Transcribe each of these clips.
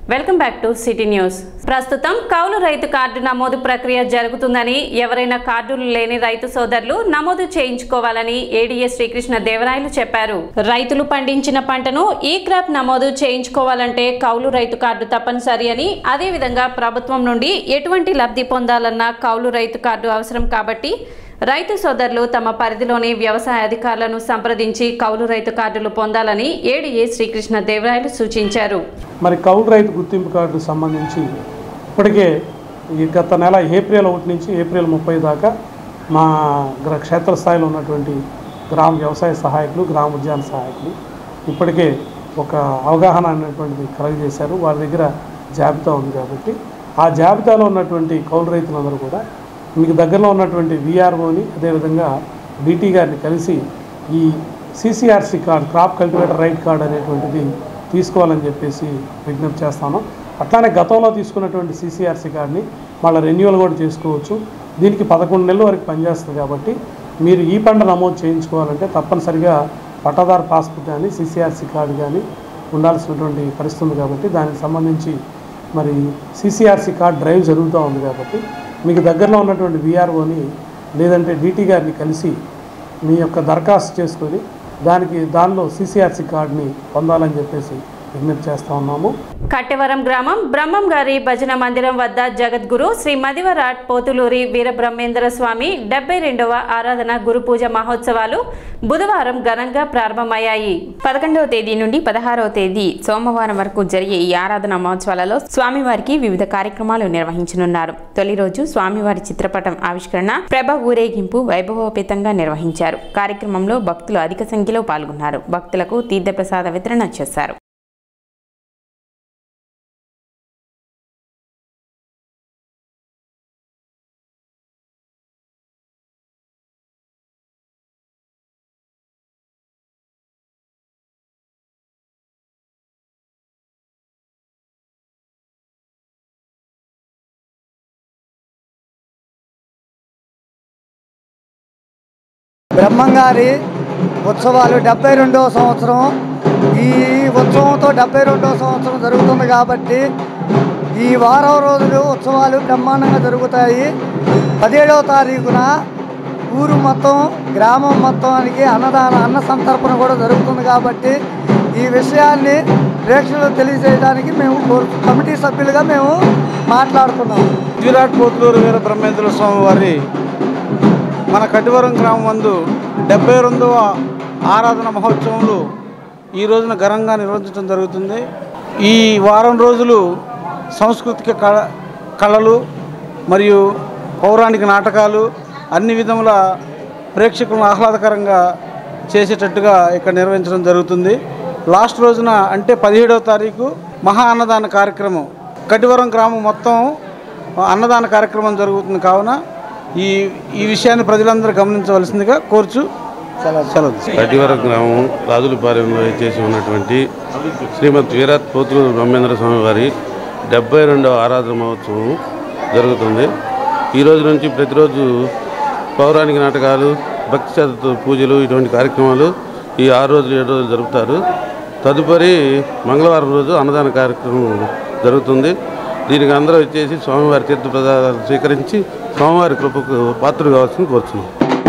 Welcome back to city news. ప్రస్తుతం కౌలు రైతు కార్డు నమోదు ప్రక్రియ జరుగుతుందని, ఎవరైనా కార్డులు లేని రైతు సోదరులు నమోదు చేయించుకోవాలని ఏడీఏ శ్రీకృష్ణ దేవరాయలు చెప్పారు. రైతులు పండించిన పంటను ఈ క్రాప్ నమోదు చేయించుకోవాలంటే కౌలు రైతు కార్డు తప్పనిసరి అని, అదేవిధంగా ప్రభుత్వం నుండి ఎటువంటి లబ్ధి పొందాలన్నా కౌలు రైతు కార్డు అవసరం కాబట్టి రైతు సోదరులు తమ పరిధిలోని వ్యవసాయ అధికారులను సంప్రదించి కౌలు రైతు కార్డులు పొందాలని ఏడీఏ శ్రీకృష్ణ దేవరాయలు సూచించారు. మరి కౌలు రైతు గుర్తింపు కార్డు సంబంధించి ఇప్పటికే ఈ గత నెల ఏప్రిల్ 1 నుంచి ఏప్రిల్ 30 దాకా మా క్షేత్రస్థాయిలో ఉన్నటువంటి గ్రామ వ్యవసాయ సహాయకులు, గ్రామ ఉద్యాన సహాయకులు ఇప్పటికే ఒక అవగాహన అనేటువంటిది కలుగజేశారు. వారి దగ్గర జాబితా ఉంది కాబట్టి ఆ జాబితాలో ఉన్నటువంటి కౌలు రైతులందరూ కూడా మీకు దగ్గరలో ఉన్నటువంటి వీఆర్ఓని, అదేవిధంగా బీటీ గారిని కలిసి ఈ CCRC card, crop cultivator right card అనేటువంటిది తీసుకోవాలని చెప్పేసి విజ్ఞప్తి చేస్తాను. అట్లానే గతంలో తీసుకున్నటువంటి సిసిఆర్సి కార్డుని మళ్ళీ రెన్యువల్ కూడా చేసుకోవచ్చు. దీనికి 11 నెలల వరకు పనిచేస్తుంది కాబట్టి మీరు ఈ పంట నమోదు చేయించుకోవాలంటే తప్పనిసరిగా పట్టాదారు పాస్బుక్ కానీ సిసిఆర్సి కార్డు కానీ ఉండాల్సినటువంటి పరిస్థితి ఉంది. కాబట్టి దానికి సంబంధించి మరి సిసిఆర్సి కార్డు డ్రైవ్ జరుగుతూ ఉంది. కాబట్టి మీకు దగ్గరలో ఉన్నటువంటి వీఆర్ఓని లేదంటే డీటీ గారిని కలిసి మీ యొక్క దరఖాస్తు చేసుకొని దానిలో సిసిఆర్సి కార్డుని పొందాలని చెప్పేసి విజ్ఞప్తి చేస్తూ ఉన్నాము. కట్టెవరం గ్రామం బ్రహ్మం గారి భజన మందిరం వద్ద జగద్గురు శ్రీ మదివరాట్ పోతులూరి వీరబ్రహ్మేంద్ర స్వామి 72వ ఆరాధన గురు పూజ మహోత్సవాలు బుధవారం ఘనంగా ప్రారంభమయ్యాయి. 11వ తేదీ నుండి 16వ తేదీ సోమవారం వరకు జరిగే ఈ ఆరాధన మహోత్సవాలలో స్వామివారికి వివిధ కార్యక్రమాలు నిర్వహించనున్నారు. తొలి రోజు స్వామివారి చిత్రపటం ఆవిష్కరణ, ప్రభ ఊరేగింపు వైభవోపేతంగా నిర్వహించారు. కార్యక్రమంలో భక్తులు అధిక సంఖ్యలో పాల్గొన్నారు. భక్తులకు తీర్థప్రసాద వితరణ చేశారు. బ్రహ్మంగారి ఉత్సవాలు 72వ సంవత్సరం. ఈ ఉత్సవంతో 72వ సంవత్సరం జరుగుతుంది కాబట్టి ఈ వారం రోజులు ఉత్సవాలు బ్రహ్మాండంగా జరుగుతాయి. 17వ తారీఖున ఊరు మొత్తం, గ్రామం మొత్తానికి అన్న సంతర్పణ కూడా జరుగుతుంది. కాబట్టి ఈ విషయాన్ని ప్రేక్షకులకు తెలియజేయడానికి మేము కమిటీ సభ్యులుగా మేము మాట్లాడుతున్నాము. మదివరాట్ పోతులూరి వీర బ్రహ్మేంద్ర స్వామి వారి మన కటివరం గ్రామం నందు 72వ ఆరాధన మహోత్సవంలో ఈ రోజున ఘనంగా నిర్వహించడం జరుగుతుంది. ఈ వారం రోజులు సాంస్కృతిక కళలు మరియు పౌరాణిక నాటకాలు అన్ని విధముల ప్రేక్షకులను ఆహ్లాదకరంగా చేసేటట్టుగా ఇక్కడ నిర్వహించడం జరుగుతుంది. లాస్ట్ రోజున అంటే 17వ తారీఖు మహా అన్నదాన కార్యక్రమం, కటివరం గ్రామం మొత్తం అన్నదాన కార్యక్రమం జరుగుతుంది. కావున ఈ విషయాన్ని ప్రజలందరూ గమనించవలసిందిగా కోరుచు సెలవు. కటివరం గ్రామం రాజులపాలెంలో చేసి ఉన్నటువంటి శ్రీమద్ వీరత్ పోతులూరి బ్రహ్మేంద్ర స్వామి వారి 72వ ఆరాధన మహోత్సవం జరుగుతుంది. ఈ రోజు నుంచి ప్రతిరోజు పౌరాణిక నాటకాలు, భక్తి శ్రద్ధ పూజలు, ఇటువంటి కార్యక్రమాలు ఈ 6 రోజులు 7 రోజులు జరుపుతారు. తదుపరి మంగళవారం రోజు అన్నదాన కార్యక్రమం జరుగుతుంది. దీనికి అందరూ వచ్చేసి స్వామివారి తీర్థ ప్రసాదాలు స్వీకరించి స్వామివారి కృపకు పాత్రలు కావాల్సింది కోరుతున్నాం.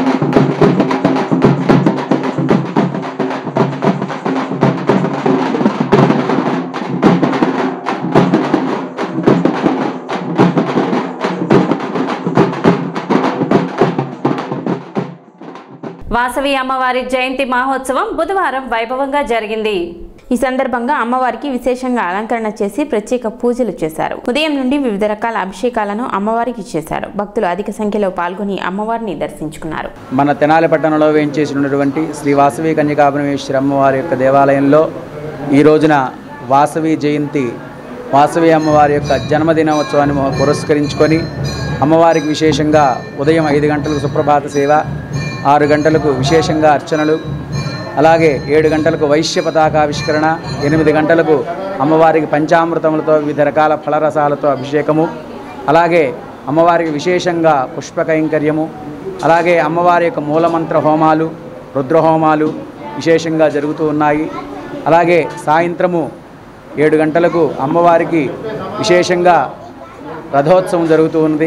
వాసవి అమ్మవారి జయంతి మహోత్సవం బుధవారం వైభవంగా జరిగింది. ఈ సందర్భంగా అమ్మవారికి విశేషంగా అలంకరణ చేసి ప్రత్యేక పూజలు చేశారు. ఉదయం నుండి వివిధ రకాల అభిషేకాలను అమ్మవారికి చేశారు. భక్తులు అధిక సంఖ్యలో పాల్గొని అమ్మవారిని దర్శించుకున్నారు. మన తెనాలి పట్టణంలో వేయించేసినటువంటి శ్రీ వాసవి కన్యకాపరమేశ్వరి అమ్మవారి యొక్క దేవాలయంలో ఈ రోజున వాసవి జయంతి, వాసవి అమ్మవారి యొక్క జన్మదినోత్సవాన్ని పురస్కరించుకొని అమ్మవారికి విశేషంగా ఉదయం 5 గంటలకు సుప్రభాత సేవ, 6 గంటలకు విశేషంగా అర్చనలు, అలాగే 7 గంటలకు వైశ్య పతాకావిష్కరణ, 8 గంటలకు అమ్మవారికి పంచామృతములతో వివిధ రకాల ఫలరసాలతో అభిషేకము, అలాగే అమ్మవారికి విశేషంగా పుష్ప కైంకర్యము, అలాగే అమ్మవారి యొక్క మూలమంత్ర హోమాలు, రుద్రహోమాలు విశేషంగా జరుగుతూ ఉన్నాయి. అలాగే సాయంత్రము 7 గంటలకు అమ్మవారికి విశేషంగా రథోత్సవం జరుగుతూ ఉంది.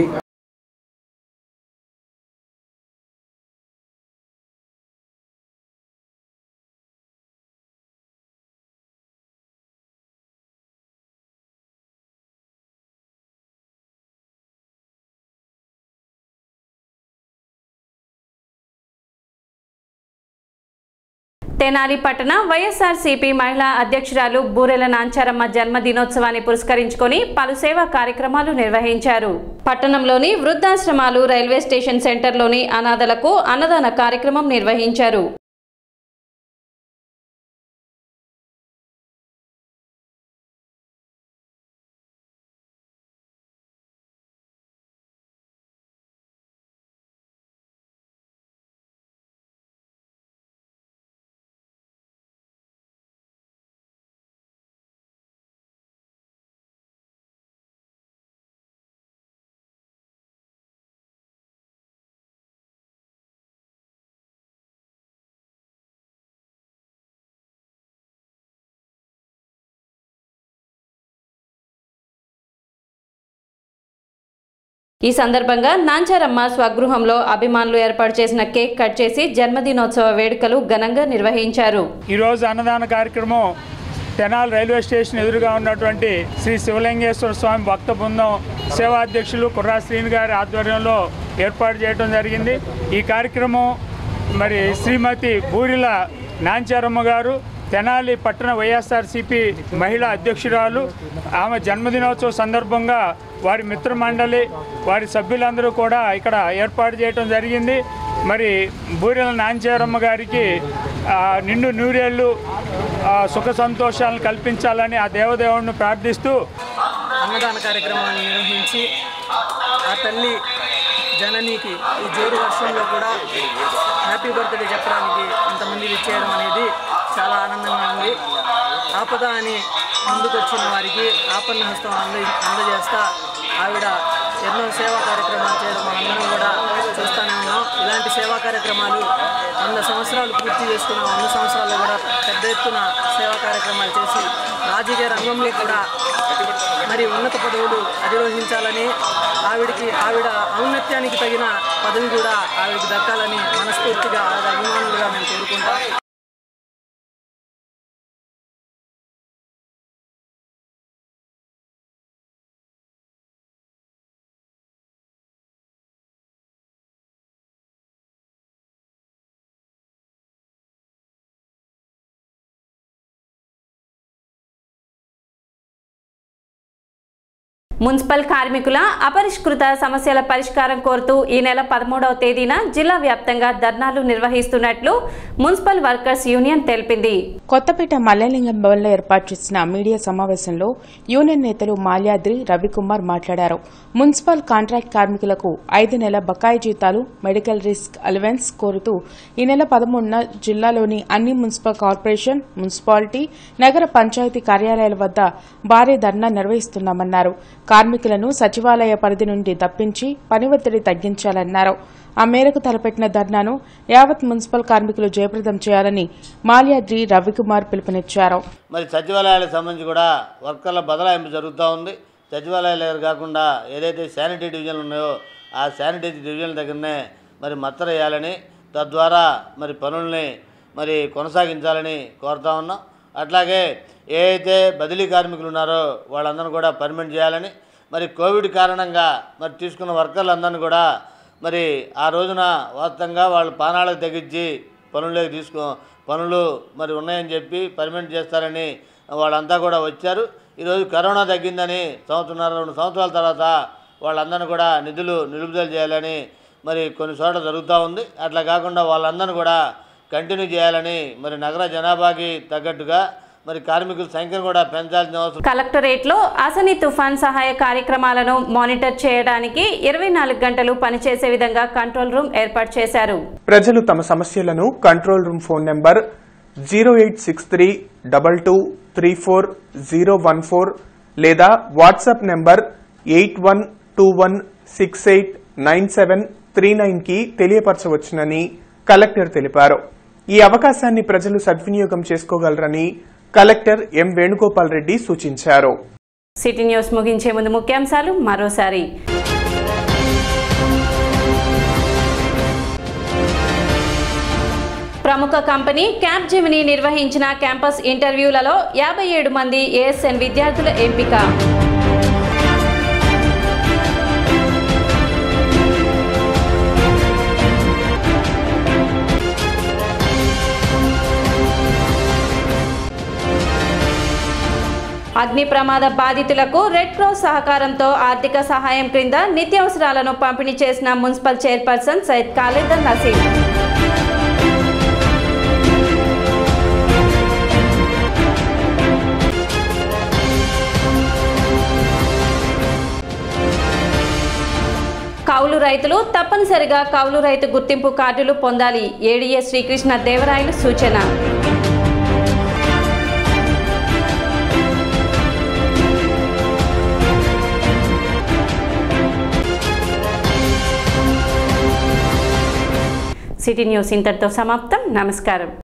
తెనాలి పట్టణ వైఎస్ఆర్సీపీ మహిళా అధ్యక్షురాలు బూరెల నాంచారమ్మ జన్మదినోత్సవాన్ని పురస్కరించుకొని పలు సేవా కార్యక్రమాలు నిర్వహించారు. పట్టణంలోని వృద్ధాశ్రమాలు, రైల్వే స్టేషన్ సెంటర్లోని అనాథలకు అన్నదాన కార్యక్రమం నిర్వహించారు. ఈ సందర్భంగా నాంచారమ్మ స్వగృహంలో అభిమానులు ఏర్పాటు చేసిన కేక్ కట్ చేసి జన్మదినోత్సవ వేడుకలు ఘనంగా నిర్వహించారు. ఈరోజు అన్నదాన కార్యక్రమం తెనాలి రైల్వే స్టేషన్ ఎదురుగా ఉన్నటువంటి శ్రీ శివలింగేశ్వర స్వామి భక్త బృందం సేవా అధ్యక్షులు కుర్రా శ్రీని గారి ఆధ్వర్యంలో ఏర్పాటు చేయడం జరిగింది. ఈ కార్యక్రమం మరి శ్రీమతి బూరెల నాంచారమ్మ గారు తెనాలి పట్టణ వైఎస్ఆర్సీపీ మహిళా అధ్యక్షురాలు, ఆమె జన్మదినోత్సవ సందర్భంగా వారి మిత్రమండలి, వారి సభ్యులందరూ కూడా ఇక్కడ ఏర్పాటు చేయడం జరిగింది. మరి బూరెల నాంచారమ్మ గారికి నిండు నూరేళ్ళు సుఖ సంతోషాలను కల్పించాలని ఆ దేవదేవుడిని ప్రార్థిస్తూ అన్నదాన కార్యక్రమాన్ని నిర్వహించి ఆ తల్లి జననికి ఈ జోరు వర్షంలో కూడా హ్యాపీ బర్త్డే చెప్పడానికి ఇంతమంది విచ్చేయడం అనేది చాలా ఆనందంగా ఉంది. ఆపద అని ముందుకొచ్చిన వారికి ఆపన్న హస్తం అందజేస్తా ఆవిడ ఎన్నో సేవా కార్యక్రమాలు చేయడం మనందరం కూడా చూస్తూనే ఉన్నాం. ఇలాంటి సేవా కార్యక్రమాలు 100 సంవత్సరాలు పూర్తి చేసుకున్న 100 సంవత్సరాల్లో కూడా పెద్ద ఎత్తున సేవా కార్యక్రమాలు చేసి రాజకీయ రంగంలో కూడా మరి ఉన్నత పదవులు అధిరోహించాలని, ఆవిడ ఔన్నత్యానికి తగిన పదవి కూడా ఆవిడకి దక్కాలని మనస్ఫూర్తిగా అభిమానులుగా మేము కోరుకుంటాం. మున్సిపల్ కార్మికుల అపరిష్కృత సమస్యల పరిష్కారం కోరుతూ ఈ నెల 13వ తేదీన జిల్లా వ్యాప్తంగా ధర్నాలు నిర్వహిస్తున్నట్లు మున్సిపల్ వర్కర్స్ యూనియన్ తెలిపింది. కొత్తపేట మల్లెలింగం భవన్లో ఏర్పాటు చేసిన మీడియా సమావేశంలో యూనియన్ నేతలు మాల్యాద్రి, రవికుమార్ మాట్లాడారు. మున్సిపల్ కాంట్రాక్ట్ కార్మికులకు 5 నెలల బకాయి జీతాలు, మెడికల్ రిస్క్ అలవెన్స్ కోరుతూ ఈ నెల 13న జిల్లాలోని అన్ని మున్సిపల్ కార్పొరేషన్, మున్సిపాలిటీ, నగర పంచాయతీ కార్యాలయాల వద్ద భారీ ధర్నా నిర్వహిస్తున్నామన్నారు. కార్మికులను సచివాలయ పరిధి నుండి తప్పించి పని ఒత్తిడి తగ్గించాలన్నారు. ఆ మేరకు తలపెట్టిన ధర్నాను యావత్ మున్సిపల్ కార్మికులు జయప్రదం చేయాలని మాల్యాద్రి, రవికుమార్ పిలుపునిచ్చారు. మరి సచివాలయాలకు సంబంధించి కూడా వర్కర్ల బదలాయింపు జరుగుతూ ఉంది. సచివాలయాలు కాకుండా ఏదైతే శానిటరీ డివిజన్లు ఉన్నాయో ఆ శానిటరీ డివిజన్ల దగ్గరనే మరి మత్తర వేయాలని, తద్వారా మరి పనుల్ని మరి కొనసాగించాలని కోరుతా ఉన్నాం. అట్లాగే ఏ అయితే బదిలీ కార్మికులు ఉన్నారో వాళ్ళందరూ కూడా పర్మనెంట్ చేయాలని, మరి కోవిడ్ కారణంగా మరి తీసుకున్న వర్కర్లందరినీ కూడా మరి ఆ రోజున వాస్తవంగా వాళ్ళు ప్రాణాలకు తగ్గించి పనులు మరి ఉన్నాయని చెప్పి పర్మనెంట్ చేస్తారని వాళ్ళంతా కూడా వచ్చారు. ఈరోజు కరోనా తగ్గిందని 1.5-2 సంవత్సరాల తర్వాత వాళ్ళందరినీ కూడా నిధులు నిలుపుదల చేయాలని మరి కొన్ని చోట్ల జరుగుతూ ఉంది. అట్లా కాకుండా వాళ్ళందరినీ కూడా కంటిన్యూ చేయాలని మరి నగర జనాభాకి తగ్గట్టుగా మరి కార్మికుల సంఖ్యను కూడా పెంచాల్సిన అవసరం. కలెక్టరేట్లో అసని తుఫాన్ సహాయ కార్యక్రమాలను మానిటర్ చేయడానికి 24 గంటలు పనిచేసే విధంగా కంట్రోల్ రూమ్ ఏర్పాటు చేశారు. ప్రజలు తమ సమస్యలను కంట్రోల్ రూమ్ ఫోన్ నంబర్ 0863223014 లేదా వాట్సాప్ నంబర్ 8121689739 కి తెలియపరచవచ్చునని కలెక్టర్ తెలిపారు. ఈ అవకాశాన్ని ప్రజలు సద్వినియోగం చేసుకోగలరని కలెక్టర్ ఎం వేణుగోపాల్ రెడ్డి సూచించారు. సిటీ న్యూస్ ముగించే ముందు ముఖ్యాంశాలు మరోసారి. ప్రముఖ కంపెనీ క్యాప్జెమిని నిర్వహించిన క్యాంపస్ ఇంటర్వ్యూలలో 57 మంది ఏఎస్ఎన్ విద్యార్థుల ఎంపిక. అగ్ని ప్రమాద బాధితులకు రెడ్ క్రాస్ సహకారంతో ఆర్థిక సహాయం క్రింద నిత్యావసరాలను పంపిణీ చేసిన మున్సిపల్ చైర్పర్సన్ సయ్యద్ ఖాలిద్ నసీం. కౌలు రైతులు తప్పనిసరిగా కౌలు రైతు గుర్తింపు కార్డులు పొందాలి. ఏడీఏ శ్రీకృష్ణ దేవరాయలు సూచన. సిటీ న్యూస్ ఇంతటితో సమాప్తం. నమస్కారం.